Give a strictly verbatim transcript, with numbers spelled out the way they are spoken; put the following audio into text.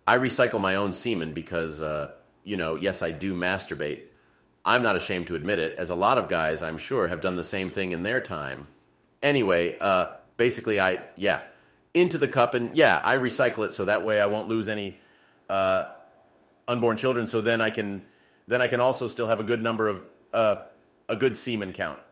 I recycle my own semen because, uh, you know, yes, I do masturbate. I'm not ashamed to admit it, as a lot of guys, I'm sure, have done the same thing in their time. Anyway, uh, basically, I, yeah, into the cup, and yeah, I recycle it so that way I won't lose any uh, unborn children. So then I can, then I can also still have a good number of, uh, a good semen count.